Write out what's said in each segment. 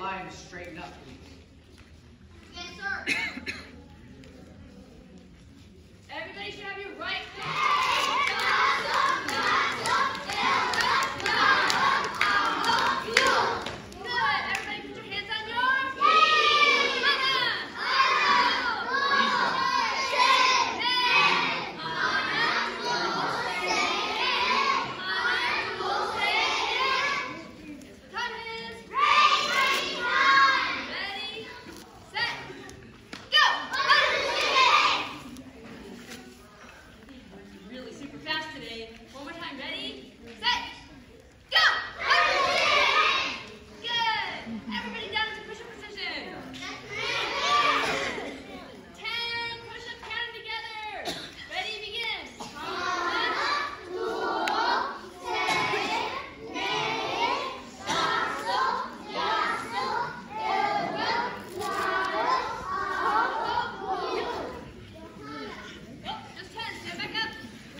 lines straighten up, please. Yes, sir. Everybody should have your right foot. Good. Everybody put your hands on your feet. Time is ready, set, go. Really super fast today. One more time. Ready, set, go. Good. Everybody down into push-up position. 10 push-up, count them together. Ready, begin. 1, 2, 3, just 10. Stand back up.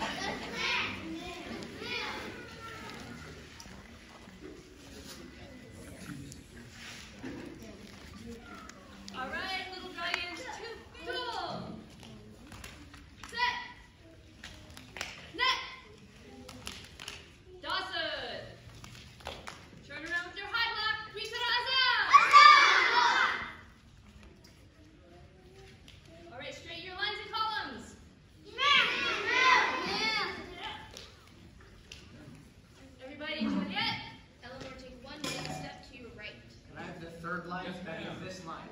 All right, little dragons, stool. Set. Net. Dawson. Turn around with your high block. Reset All right, straighten your lines and columns. Everybody, Juliet. Eleanor, take one big step to your right. Can I have the third line? That is this line.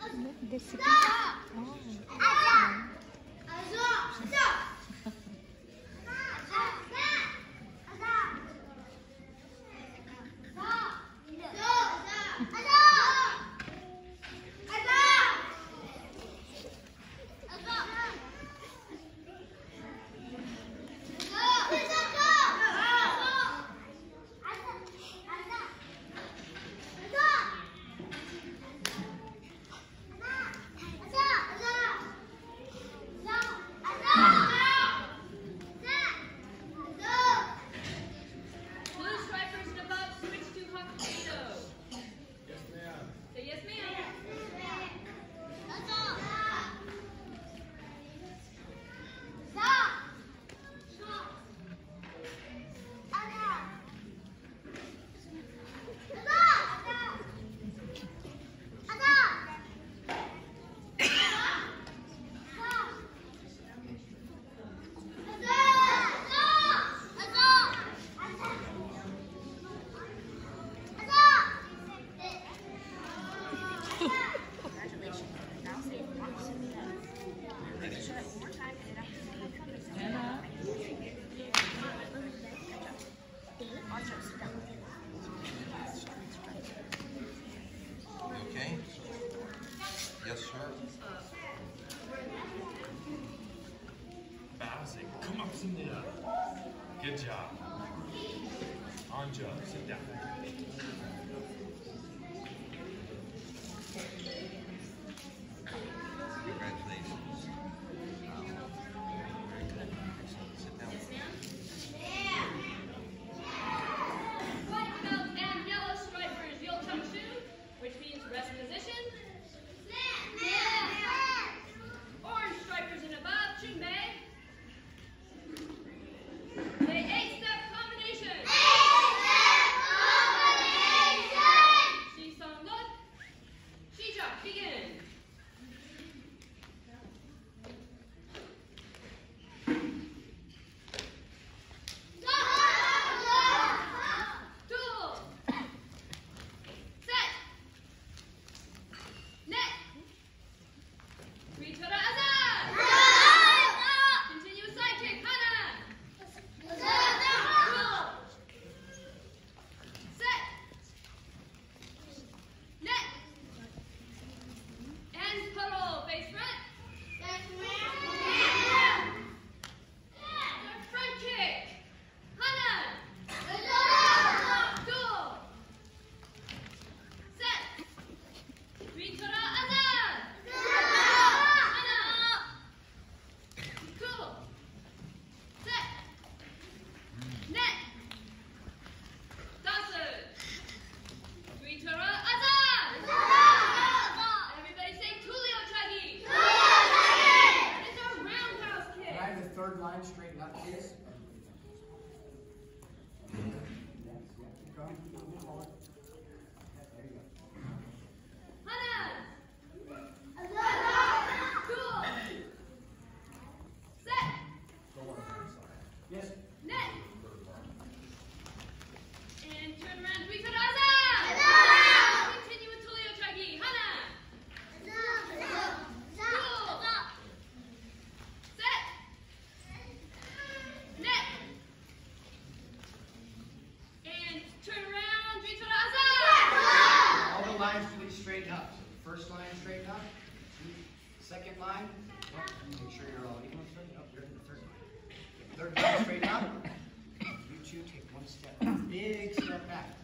Blue stripers and above, switch to hot potato. Yes, ma'am. Say yes, ma'am. Okay. Yes, sir. Bowsing. Come up some there. Good job. Anjo, sit down. Congratulations. Very good. Excellent. Sit down. White belt and yellow stripers, you'll come to, which means rest position. Orange stripers and above, Chumbe. The 8-step combination. lines, please straighten up. So the first line, straighten up. Second line, make sure you're all even. Up, you're in the third line. Third line, straighten up. You two take one step, big step back.